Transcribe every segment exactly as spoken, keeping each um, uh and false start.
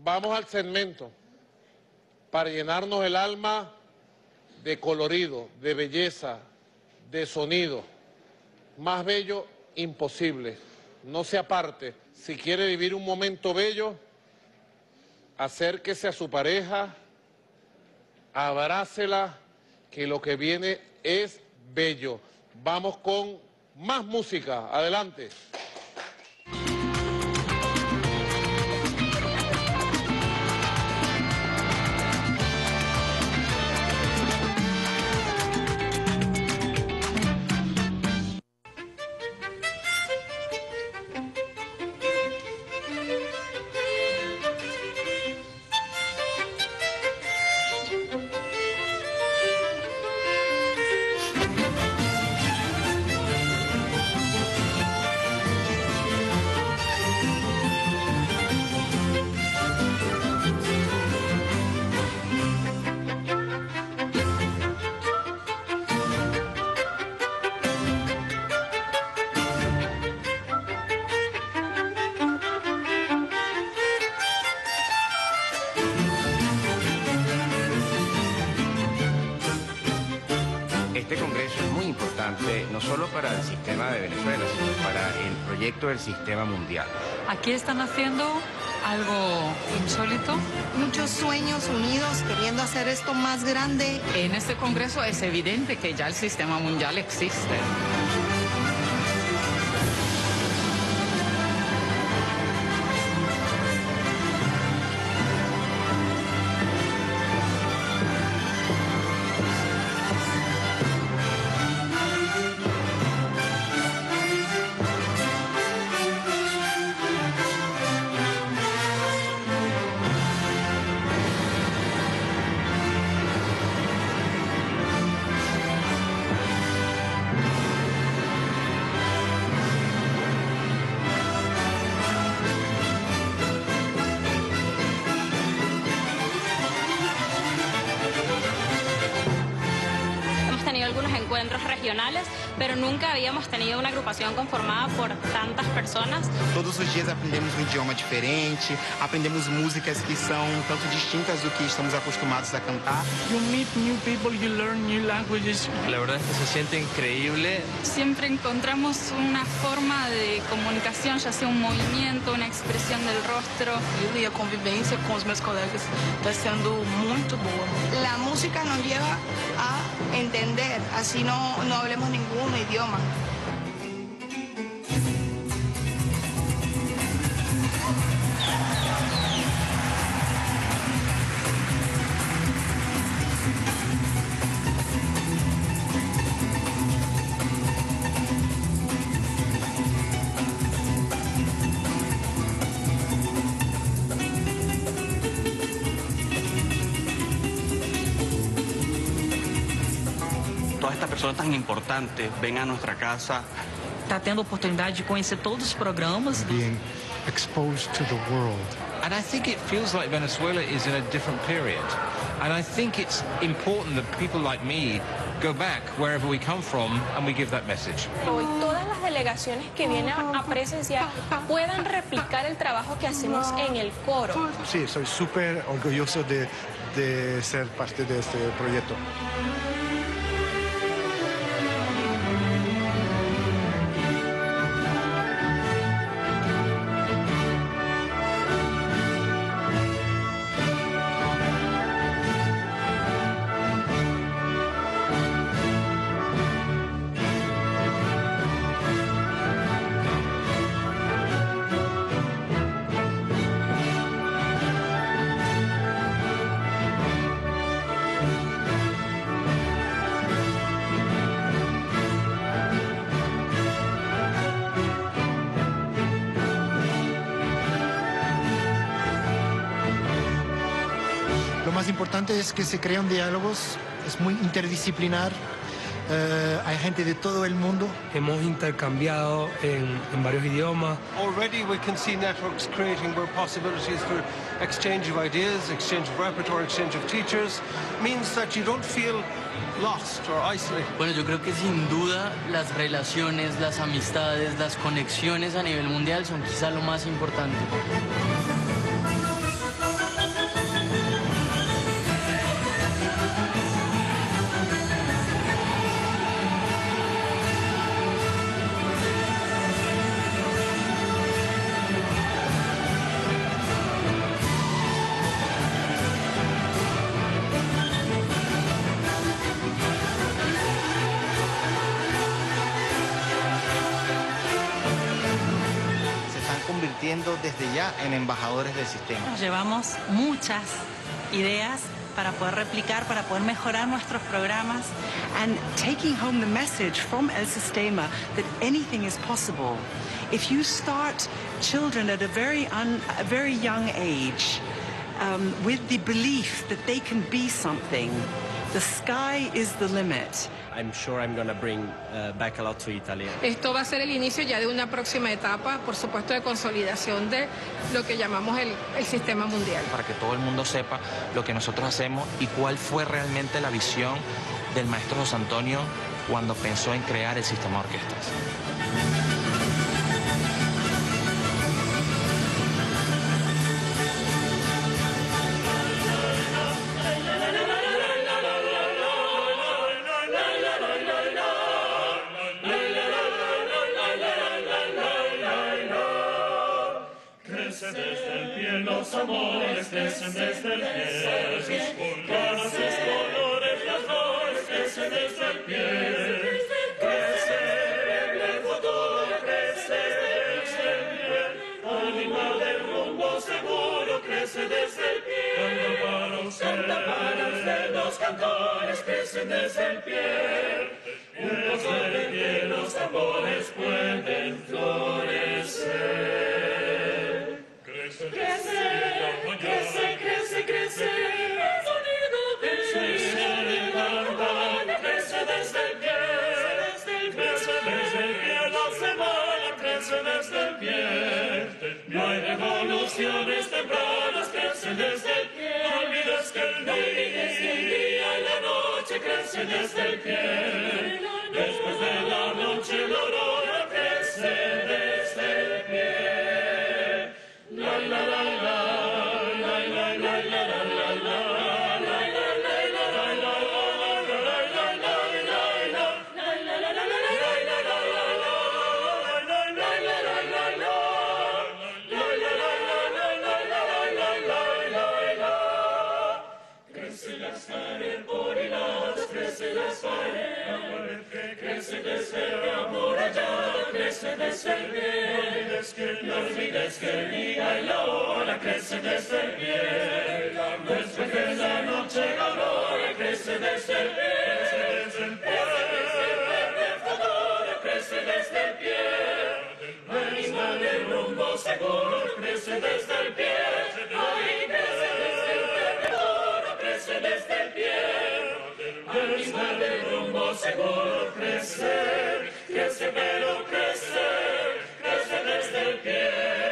vamos al segmento para llenarnos el alma de colorido, de belleza, de sonido. Más bello, imposible. No se aparte. Si quiere vivir un momento bello, acérquese a su pareja, abrácela, que lo que viene es bello. Vamos con más música. Adelante. Este congreso es muy importante, no solo para el sistema de Venezuela, sino para el proyecto del sistema mundial. Aquí están haciendo algo insólito. Muchos sueños unidos queriendo hacer esto más grande. En este congreso es evidente que ya el sistema mundial existe. Algunos encuentros regionales, pero nunca habíamos tenido una agrupación conformada por tantas personas. Todos os dias aprendemos um idioma diferente, aprendemos músicas que são tanto distintas do que estamos acostumados a cantar. You meet new people, you learn new languages. La verdad es que se siente increíble. Siempre encontramos una forma de comunicación, ya sea un movimiento, una expresión del rostro. Y a convivência com os meus colegas está sendo muito boa. La música nos lleva a entender, así no, no hablemos ningún idioma. Todas estas personas tan importantes ven a nuestra casa. Está tendo oportunidade de conhecer todos os programas. Being exposed to the world. And I think it feels like Venezuela is in a different period. And I think it's important that people like me go back wherever we come from and we give that message. Hoy todas las delegaciones que vienen a presenciar puedan replicar el trabajo que hacemos en el coro. Sí, soy súper orgulloso de, de ser parte de este proyecto. Lo más importante es que se crean diálogos, es muy interdisciplinar, uh, hay gente de todo el mundo. Hemos intercambiado en, en varios idiomas. Already we can see networks creating where possibilities for exchange of ideas, exchange of repertoire, exchange of teachers, means that you don't feel lost or isolated. Bueno, yo creo que sin duda las relaciones, las amistades, las conexiones a nivel mundial son quizá lo más importante. desde ya en embajadores del sistema. Nos llevamos muchas ideas para poder replicar, para poder mejorar nuestros programas. And taking home the message from El Sistema that anything is possible. If you start children at a very, un, a very young age um, with the belief that they can be something, the sky is the limit. I'm sure I'm going to bring uh, back a lot to Italy. Esto va a ser el inicio ya de una próxima etapa, por supuesto, de consolidación de lo que llamamos el, el sistema mundial. Para que todo el mundo sepa lo que nosotros hacemos y cuál fue realmente la visión del maestro José Antonio cuando pensó en crear el sistema de orquestas. Los amores crecen desde el pie, sus caras, sus colores, las flores crecen desde el pie. Crece el futuro, crece desde el pie. Animal del rumbo seguro, crece desde el pie. Canta para usted, canta para usted, los cantores crecen desde el pie. Desde el pie los tambores pueden florecer. Crece, crece, crece, crece, el sonido de la campana crece desde el pie, crece desde el pie, la semana crece desde el pie, no hay revoluciones tempranas, crece desde el pie, no olvides que el día y la noche crece desde el pie, después de la noche la aurora crece desde el pie. La la la la. Crece desde el amor allá, crece desde el pie. No olvides que el día y la hora crece desde el pie. Después de la noche la aurora crece desde el pie. El futuro crece desde el pie. Animal de rumbo seguro crece desde el pie. Ahí crece desde el pie. El futuro crece desde el pie. Animal de rumbo seguro crece, crece pero crece, crece desde el pie.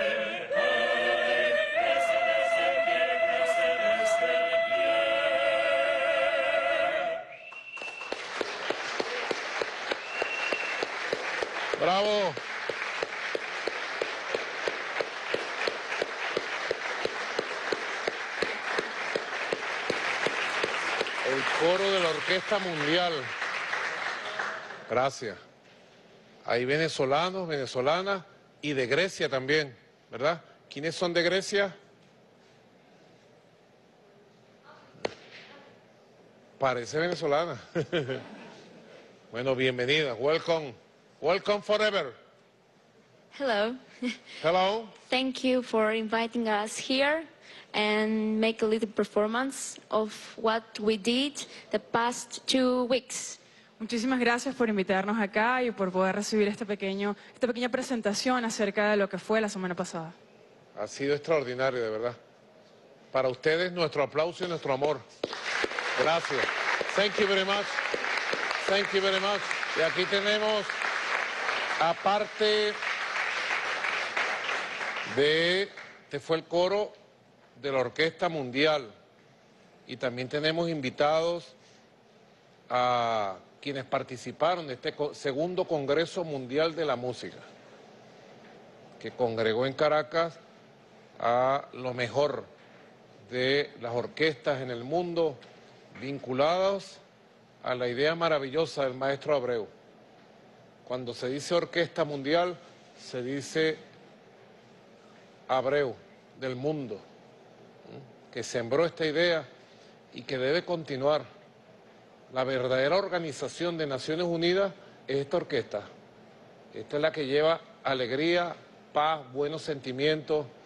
Crece desde el pie, crece desde el pie. Bravo. El coro de la Orquesta Mundial. Gracias. Hay venezolanos, venezolanas y de Grecia también, ¿verdad? ¿Quiénes son de Grecia? Parece venezolana. Bueno, bienvenida. Welcome. Welcome forever. Hello. Hello. Thank you for inviting us here and make a little performance of what we did the past two weeks. Muchísimas gracias por invitarnos acá y por poder recibir este pequeño, esta pequeña presentación acerca de lo que fue la semana pasada. Ha sido extraordinario, de verdad. Para ustedes, nuestro aplauso y nuestro amor. Gracias. Thank you very much. Thank you very much. Y aquí tenemos, aparte de, este fue el coro de la Orquesta Mundial. Y también tenemos invitados a quienes participaron de este segundo Congreso Mundial de la Música, que congregó en Caracas a lo mejor de las orquestas en el mundo vinculados a la idea maravillosa del maestro Abreu. Cuando se dice orquesta mundial, se dice Abreu del mundo, que sembró esta idea y que debe continuar. La verdadera organización de Naciones Unidas es esta orquesta. Esta es la que lleva alegría, paz, buenos sentimientos,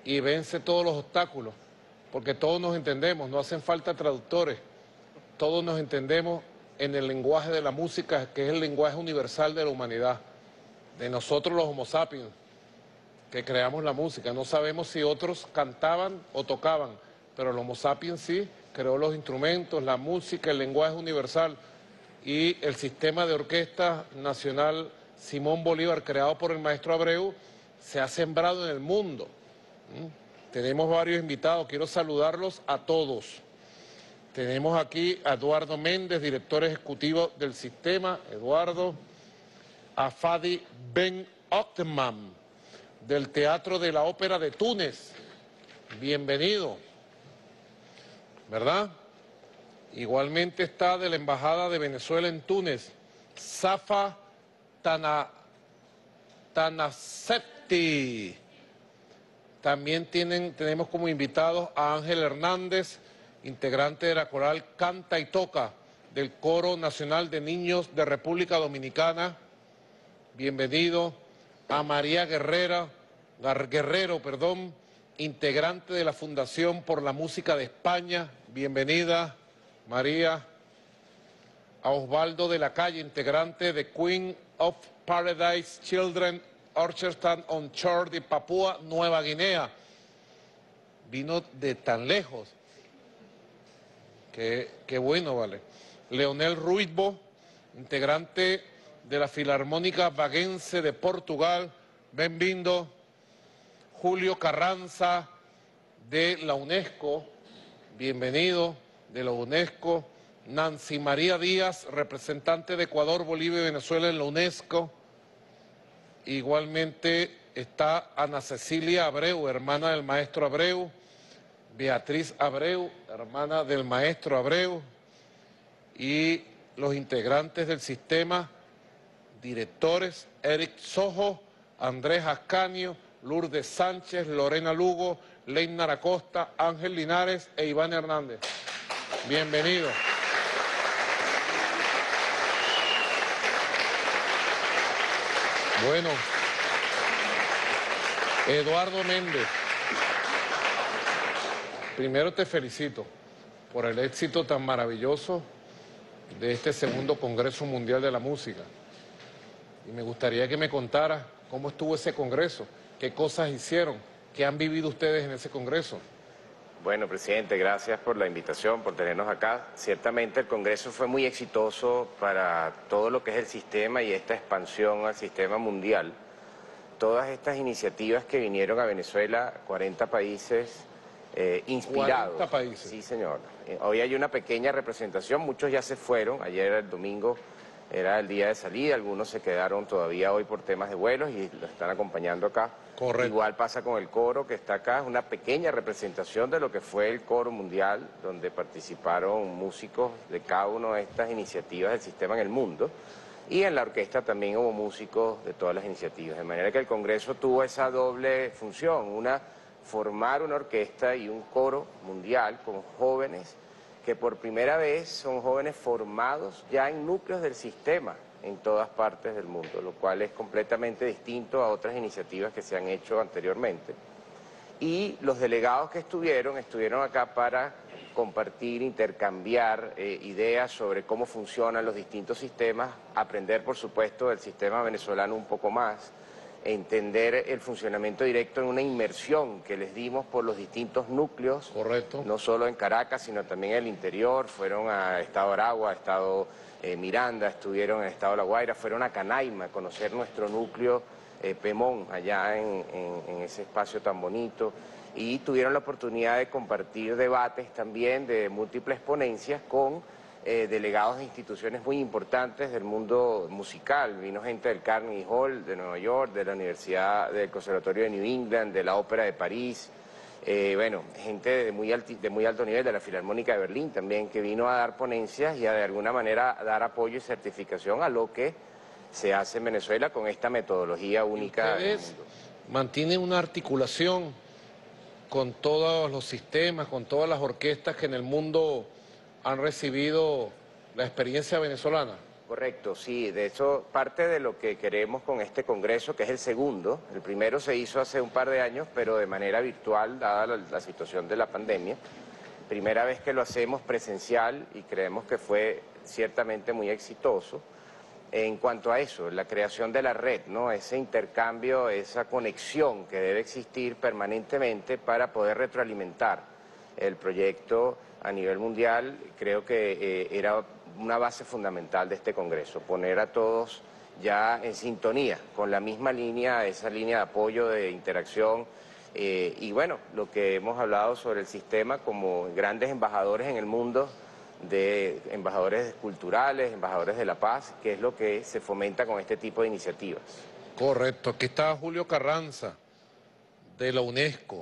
y vence todos los obstáculos, porque todos nos entendemos, no hacen falta traductores, todos nos entendemos en el lenguaje de la música, que es el lenguaje universal de la humanidad, de nosotros los Homo sapiens, que creamos la música. No sabemos si otros cantaban o tocaban, pero el Homo sapiens sí creó los instrumentos, la música, el lenguaje universal, y el sistema de orquesta nacional Simón Bolívar, creado por el maestro Abreu, se ha sembrado en el mundo. ¿Mm? Tenemos varios invitados, quiero saludarlos a todos. Tenemos aquí a Eduardo Méndez, director ejecutivo del sistema, Eduardo, a Fadi Ben Ottman, del Teatro de la Ópera de Túnez, bienvenido, ¿verdad? Igualmente está de la Embajada de Venezuela en Túnez, Safa Tana, Tanasepti. También tienen, tenemos como invitados a Ángel Hernández, integrante de la coral Canta y Toca del Coro Nacional de Niños de República Dominicana, bienvenido. A María Guerrera, Guerrero, perdón, integrante de la Fundación por la Música de España, bienvenida, María. A Osvaldo de la Calle, integrante de Queen of Paradise Children Orchestra on Shore de Papúa Nueva Guinea. Vino de tan lejos. Qué, qué bueno, vale. Leonel Ruizbo, integrante de la Filarmónica Baguense de Portugal, bienvenido. Julio Carranza, de la UNESCO, bienvenido, de la UNESCO. Nancy María Díaz, representante de Ecuador, Bolivia y Venezuela en la UNESCO. Igualmente está Ana Cecilia Abreu, hermana del maestro Abreu. Beatriz Abreu, hermana del maestro Abreu. Y los integrantes del sistema, directores, Eric Sojo, Andrés Ascanio, Lourdes Sánchez, Lorena Lugo, Leinar Acosta, Ángel Linares e Iván Hernández. Bienvenidos. Bueno, Eduardo Méndez, primero te felicito por el éxito tan maravilloso de este segundo Congreso Mundial de la Música. Y me gustaría que me contaras cómo estuvo ese congreso, qué cosas hicieron, qué han vivido ustedes en ese congreso. Bueno, presidente, gracias por la invitación, por tenernos acá. Ciertamente el Congreso fue muy exitoso para todo lo que es el sistema y esta expansión al sistema mundial. Todas estas iniciativas que vinieron a Venezuela, cuarenta países eh, inspirados. cuarenta países. Sí, señor. Hoy hay una pequeña representación, muchos ya se fueron, ayer el domingo era el día de salida, algunos se quedaron todavía hoy por temas de vuelos y lo están acompañando acá. Correcto. Igual pasa con el coro que está acá, es una pequeña representación de lo que fue el coro mundial, donde participaron músicos de cada una de estas iniciativas del sistema en el mundo. Y en la orquesta también hubo músicos de todas las iniciativas, de manera que el Congreso tuvo esa doble función, una, formar una orquesta y un coro mundial con jóvenes que por primera vez son jóvenes formados ya en núcleos del sistema en todas partes del mundo, lo cual es completamente distinto a otras iniciativas que se han hecho anteriormente. Y los delegados que estuvieron, estuvieron acá para compartir, intercambiar eh, ideas sobre cómo funcionan los distintos sistemas, aprender, por supuesto, del sistema venezolano un poco más, entender el funcionamiento directo en una inmersión que les dimos por los distintos núcleos. Correcto. No solo en Caracas, sino también en el interior, fueron a Estado Aragua, a Estado eh, Miranda, estuvieron en Estado La Guaira, fueron a Canaima a conocer nuestro núcleo eh, Pemón, allá en, en, en ese espacio tan bonito, y tuvieron la oportunidad de compartir debates también de múltiples ponencias con Eh, delegados de instituciones muy importantes del mundo musical. Vino gente del Carnegie Hall de Nueva York, de la Universidad del Conservatorio de New England, de la Ópera de París, eh, bueno, gente de muy, alti, de muy alto nivel, de la Filarmónica de Berlín también, que vino a dar ponencias y a de alguna manera a dar apoyo y certificación a lo que se hace en Venezuela con esta metodología única del mundo. Mantienen una articulación con todos los sistemas, con todas las orquestas que en el mundo han recibido la experiencia venezolana. Correcto, sí. De hecho, parte de lo que queremos con este congreso, que es el segundo, el primero se hizo hace un par de años, pero de manera virtual, dada la, la situación de la pandemia. Primera vez que lo hacemos presencial y creemos que fue ciertamente muy exitoso. En cuanto a eso, la creación de la red, ¿no? Ese intercambio, esa conexión que debe existir permanentemente para poder retroalimentar el proyecto a nivel mundial, creo que eh, era una base fundamental de este congreso, poner a todos ya en sintonía con la misma línea, esa línea de apoyo, de interacción, eh, y bueno, lo que hemos hablado sobre el sistema como grandes embajadores en el mundo, de embajadores culturales, embajadores de la paz, que es lo que se fomenta con este tipo de iniciativas. Correcto, aquí está Julio Carranza, de la UNESCO,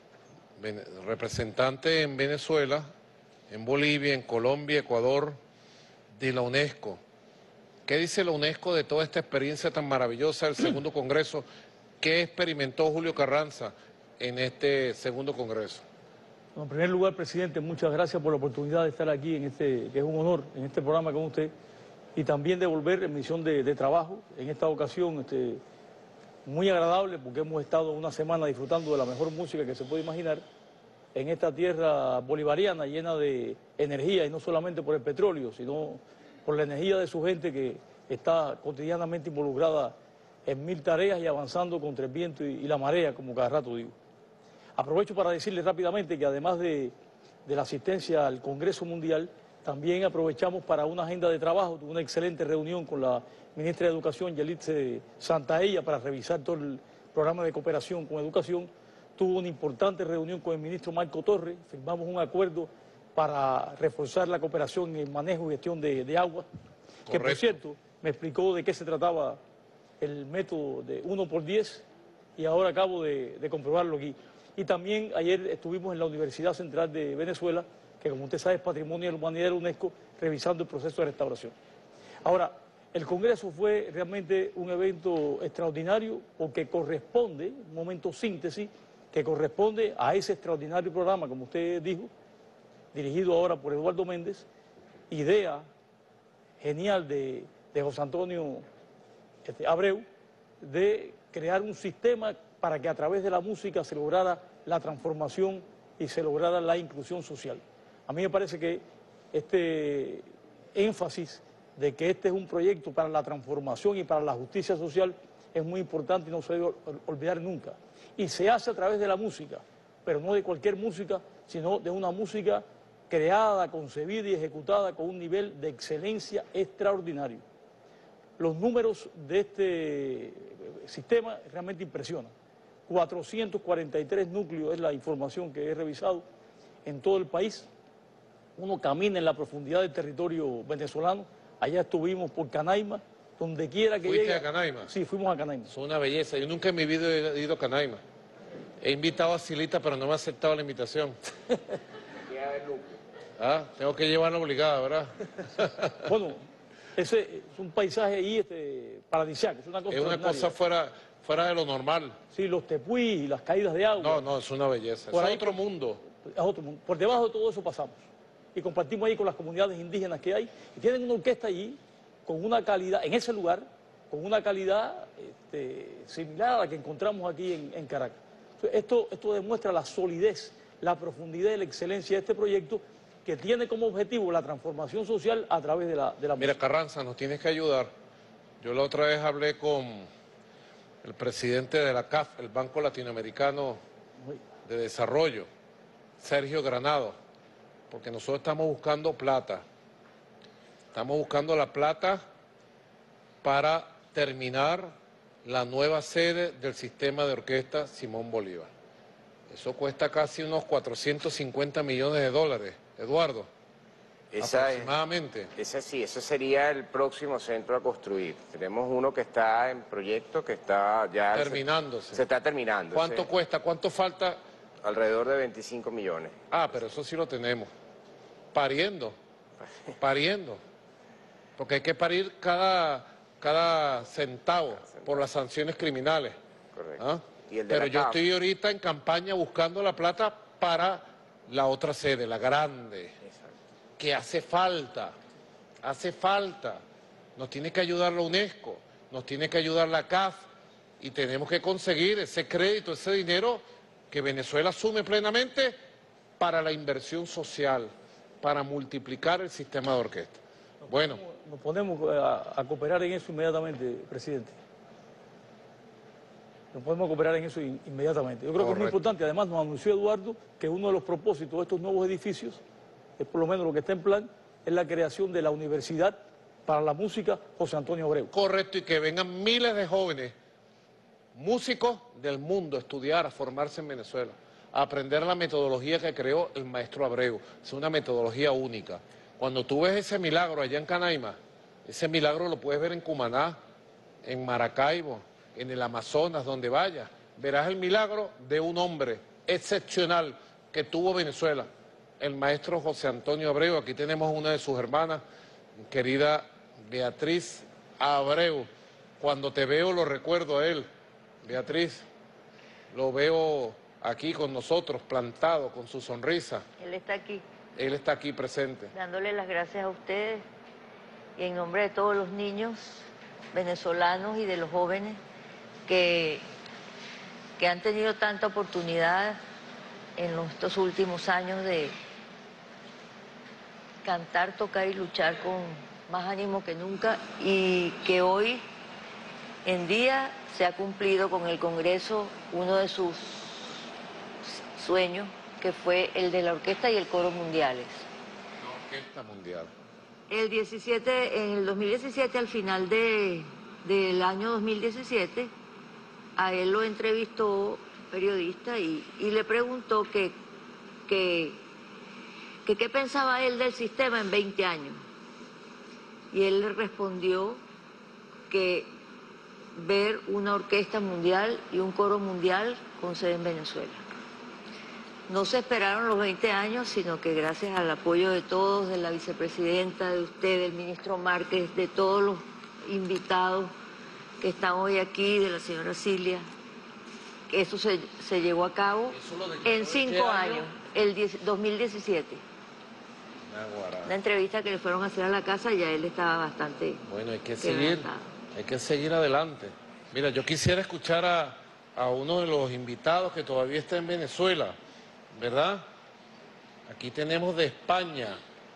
representante en Venezuela, en Bolivia, en Colombia, Ecuador, de la UNESCO. ¿Qué dice la UNESCO de toda esta experiencia tan maravillosa del segundo congreso? ¿Qué experimentó Julio Carranza en este segundo congreso? En primer lugar, presidente, muchas gracias por la oportunidad de estar aquí, en este, que es un honor, en este programa con usted, y también de volver en misión de, de trabajo. En esta ocasión, este, muy agradable, porque hemos estado una semana disfrutando de la mejor música que se puede imaginar, en esta tierra bolivariana llena de energía, y no solamente por el petróleo, sino por la energía de su gente que está cotidianamente involucrada en mil tareas y avanzando contra el viento y, y la marea, como cada rato digo. Aprovecho para decirles rápidamente que además de, de la asistencia al Congreso Mundial, también aprovechamos para una agenda de trabajo, una excelente reunión con la ministra de Educación, Yelitza Santaella, para revisar todo el programa de cooperación con educación. Tuvo una importante reunión con el ministro Marco Torres, firmamos un acuerdo para reforzar la cooperación en el manejo y gestión de, de agua, Correcto. Que por cierto me explicó de qué se trataba el método de uno por diez y ahora acabo de, de comprobarlo aquí. Y también ayer estuvimos en la Universidad Central de Venezuela, que como usted sabe es Patrimonio de la Humanidad de la UNESCO, revisando el proceso de restauración. Ahora, el Congreso fue realmente un evento extraordinario porque corresponde, un momento síntesis, que corresponde a ese extraordinario programa, como usted dijo, dirigido ahora por Eduardo Méndez, idea genial de, de José Antonio este, Abreu, de crear un sistema para que a través de la música se lograra la transformación y se lograra la inclusión social. A mí me parece que este énfasis de que este es un proyecto para la transformación y para la justicia social es muy importante y no se debe olvidar nunca. Y se hace a través de la música, pero no de cualquier música, sino de una música creada, concebida y ejecutada con un nivel de excelencia extraordinario. Los números de este sistema realmente impresionan. cuatrocientos cuarenta y tres núcleos es la información que he revisado en todo el país. Uno camina en la profundidad del territorio venezolano. Allá estuvimos por Canaima, donde quiera que llegue. ¿Fuiste a Canaima? Sí, fuimos a Canaima. Es una belleza. Yo nunca en mi vida he ido a Canaima. He invitado a Silita, pero no me ha aceptado la invitación. Ah, tengo que llevarla obligada, ¿verdad? Bueno, ese es un paisaje ahí este, paradisíaco. Es una cosa, es una cosa fuera, fuera de lo normal. Sí, los tepuis y las caídas de agua. No, no, es una belleza. Por es ahí, otro mundo. Es otro mundo. Por debajo de todo eso pasamos. Y compartimos ahí con las comunidades indígenas que hay. Y tienen una orquesta allí con una calidad, en ese lugar, con una calidad este, similar a la que encontramos aquí en, en Caracas. Esto, esto demuestra la solidez, la profundidad y la excelencia de este proyecto, que tiene como objetivo la transformación social a través de la, de la Mira, música. Carranza, nos tienes que ayudar. Yo la otra vez hablé con el presidente de la C A F, el Banco Latinoamericano de Desarrollo, Sergio Granado, porque nosotros estamos buscando plata. Estamos buscando la plata para terminar la nueva sede del sistema de orquesta Simón Bolívar. Eso cuesta casi unos cuatrocientos cincuenta millones de dólares, Eduardo, Esa aproximadamente. Es, ese sí, ese sería el próximo centro a construir. Tenemos uno que está en proyecto, que está ya... Terminándose. Se, se está terminando. ¿Cuánto ese, cuesta? ¿Cuánto falta? Alrededor de veinticinco millones. Ah, pero eso sí lo tenemos. Pariendo, pariendo. Porque hay que parir cada, cada centavo por las sanciones criminales. Correcto. ¿Ah? ¿Y el de Pero la yo C A F? estoy ahorita en campaña buscando la plata para la otra sede, la grande. Exacto. Que hace falta, hace falta. nos tiene que ayudar la UNESCO, nos tiene que ayudar la C A F y tenemos que conseguir ese crédito, ese dinero que Venezuela asume plenamente para la inversión social, para multiplicar el sistema de orquesta. Bueno. Nos ponemos a, a cooperar en eso inmediatamente, presidente. Nos podemos cooperar en eso in, inmediatamente. Yo creo Correcto. que es muy importante. Además, nos anunció Eduardo que uno de los propósitos de estos nuevos edificios, es por lo menos lo que está en plan, es la creación de la Universidad para la Música José Antonio Abreu. Correcto, y que vengan miles de jóvenes músicos del mundo a estudiar, a formarse en Venezuela, a aprender la metodología que creó el maestro Abreu. Es una metodología única. Cuando tú ves ese milagro allá en Canaima, ese milagro lo puedes ver en Cumaná, en Maracaibo, en el Amazonas, donde vayas. Verás el milagro de un hombre excepcional que tuvo Venezuela, el maestro José Antonio Abreu. Aquí tenemos una de sus hermanas, querida Beatriz Abreu. Cuando te veo lo recuerdo a él. Beatriz, lo veo aquí con nosotros, plantado, con su sonrisa. Él está aquí. Él está aquí presente. Dándole las gracias a ustedes y en nombre de todos los niños venezolanos y de los jóvenes que, que han tenido tanta oportunidad en los, estos últimos años de cantar, tocar y luchar con más ánimo que nunca, y que hoy en día se ha cumplido con el Congreso uno de sus sueños, que fue el de la orquesta y el coro mundiales. La orquesta mundial. El diecisiete, en el dos mil diecisiete, al final de, del año dos mil diecisiete, a él lo entrevistó periodista y, y le preguntó que, que, que qué pensaba él del sistema en veinte años. Y él le respondió que ver una orquesta mundial y un coro mundial con sede en Venezuela. No se esperaron los veinte años, sino que gracias al apoyo de todos, de la vicepresidenta, de usted, del ministro Márquez, de todos los invitados que están hoy aquí, de la señora Cilia, eso se, se llevó a cabo en cinco años, el diez, dos mil diecisiete. Una entrevista que le fueron a hacer a la casa, ya él estaba bastante... Bueno, hay que seguir, hay que seguir adelante. Mira, yo quisiera escuchar a, a uno de los invitados que todavía está en Venezuela, ¿verdad? Aquí tenemos de España,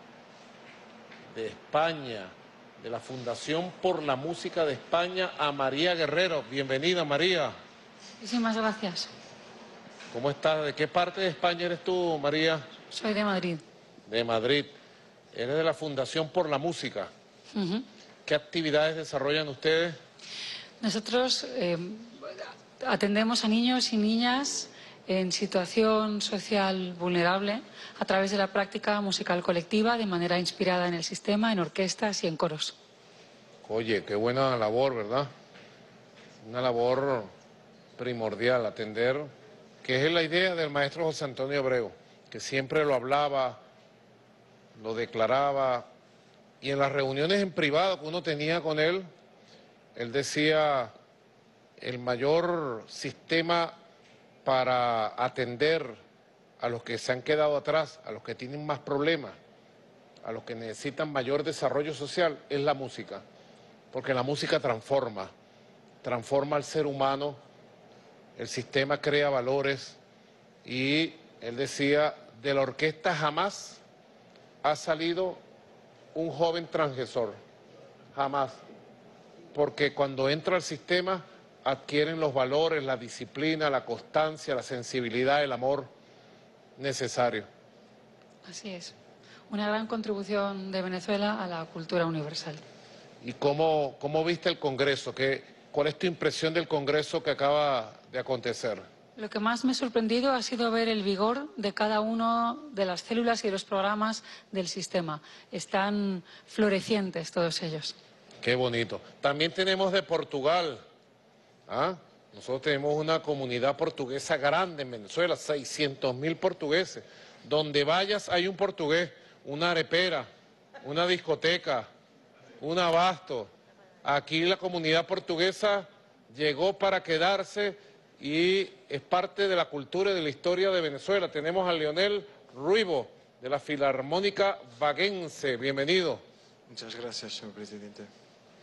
de España, de la Fundación por la Música de España, a María Guerrero. Bienvenida, María. Muchísimas gracias. ¿Cómo estás? ¿De qué parte de España eres tú, María? Soy de Madrid. De Madrid. Eres de la Fundación por la Música. Uh-huh. ¿Qué actividades desarrollan ustedes? Nosotros eh, atendemos a niños y niñas en situación social vulnerable a través de la práctica musical colectiva de manera inspirada en el sistema, en orquestas y en coros. Oye, qué buena labor, ¿verdad? Una labor primordial, atender, que es la idea del maestro José Antonio Abreu, que siempre lo hablaba, lo declaraba, y en las reuniones en privado que uno tenía con él, él decía, el mayor sistema para atender a los que se han quedado atrás, a los que tienen más problemas, a los que necesitan mayor desarrollo social, es la música. Porque la música transforma, transforma al ser humano, el sistema crea valores, y él decía, de la orquesta jamás ha salido un joven transgresor, jamás. Porque cuando entra al sistema adquieren los valores, la disciplina, la constancia, la sensibilidad, el amor necesario. Así es. Una gran contribución de Venezuela a la cultura universal. ¿Y cómo, cómo viste el Congreso? ¿Qué, ¿Cuál es tu impresión del Congreso que acaba de acontecer? Lo que más me ha sorprendido ha sido ver el vigor de cada una de las células y de los programas del sistema. Están florecientes todos ellos. Qué bonito. También tenemos de Portugal. ¿Ah? Nosotros tenemos una comunidad portuguesa grande en Venezuela, seiscientos mil portugueses. Donde vayas hay un portugués, una arepera, una discoteca, un abasto. Aquí la comunidad portuguesa llegó para quedarse y es parte de la cultura y de la historia de Venezuela. Tenemos a Leonel Ruivo, de la Filarmónica Vaguense. Bienvenido. Muchas gracias, señor presidente.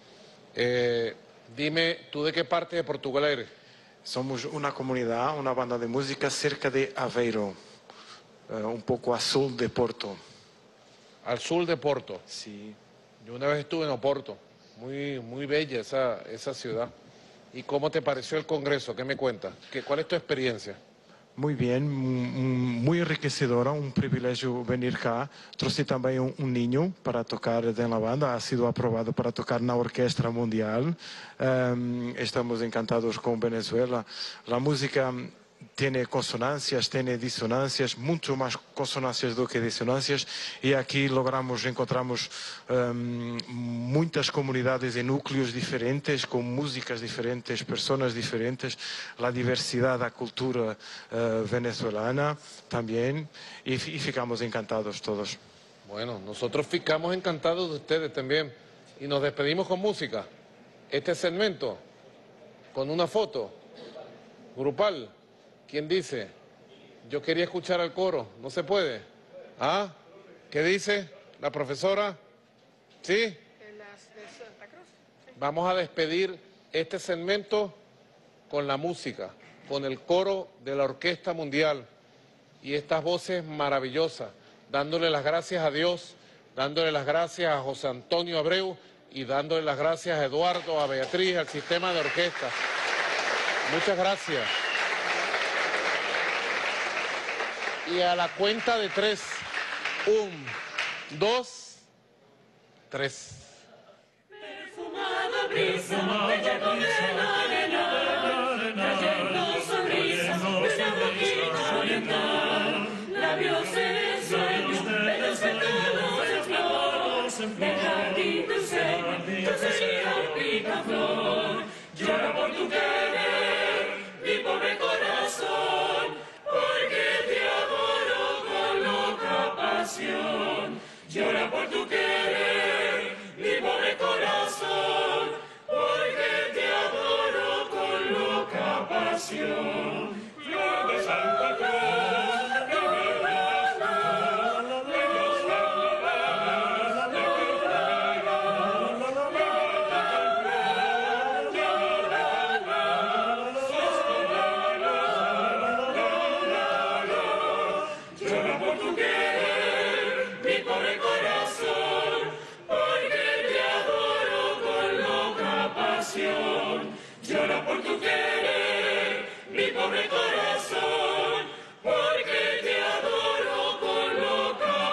Eh, dime, ¿tú de qué parte de Portugal eres? Somos una comunidad, una banda de música cerca de Aveiro, eh, un poco al sur de Porto. Al sur de Porto. Sí. Yo una vez estuve en Oporto, muy, muy bella esa, esa ciudad. ¿Y cómo te pareció el Congreso? ¿Qué me cuentas? ¿Qué, ¿Cuál es tu experiencia? Muy bien, muy enriquecedora, un privilegio venir acá. Trouxe también un, un niño para tocar en la banda, ha sido aprobado para tocar na Orquestra Mundial. Um, estamos encantados con Venezuela. La música tiene consonancias, tiene disonancias, mucho más consonancias do que disonancias, y aquí logramos, encontramos um, muchas comunidades en núcleos diferentes, con músicas diferentes, personas diferentes, la diversidad da cultura uh, venezolana también, y, y ficamos encantados todos. Bueno, nosotros ficamos encantados de ustedes también, y nos despedimos con música. Este segmento, con una foto grupal. ¿Quién dice? Yo quería escuchar al coro. ¿No se puede? ¿Ah? ¿Qué dice la profesora? ¿Sí? Vamos a despedir este segmento con la música, con el coro de la Orquesta Mundial y estas voces maravillosas, dándole las gracias a Dios, dándole las gracias a José Antonio Abreu y dándole las gracias a Eduardo, a Beatriz, al sistema de orquesta. Muchas gracias. Y a la cuenta de tres, un, dos, tres. Perfumada brisa, bella como la arena, trayendo sonrisas desde la boquita oriental. Labios en sueño, bellos pétalos de flor, del jardín dulce, dulcería picaflor. Llora por tu querer, mi pobre corazón, porque te adoro con loca pasión. Llora por tu querer, mi pobre corazón, porque te adoro con loca pasión. Flor de Santa Cruz, que me das luz, que Dios me regala, que te regala, llora por tu querer, mi pobre corazón, porque te adoro con loca pasión. Llora por tu querer, mi pobre corazón, porque te adoro con loca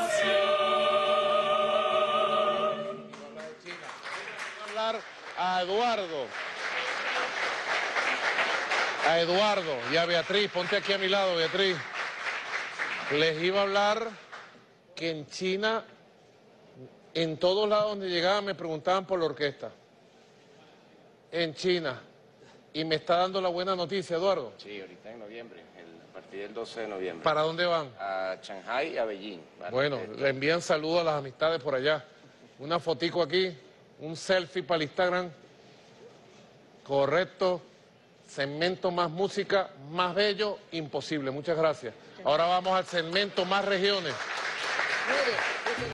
pasión. Hablar a Eduardo, a Eduardo y a Beatriz, ponte aquí a mi lado, Beatriz. Les iba a hablar que en China, en todos lados donde llegaba me preguntaban por la orquesta. En China. Y me está dando la buena noticia, Eduardo. Sí, ahorita en noviembre, el, a partir del doce de noviembre. ¿Para dónde van? A Shanghai y a Beijing. ¿Vale? Bueno, le envían saludos a las amistades por allá. Una fotico aquí, un selfie para el Instagram. Correcto. Segmento más música, más bello, imposible. Muchas gracias. Ahora vamos al segmento más regiones.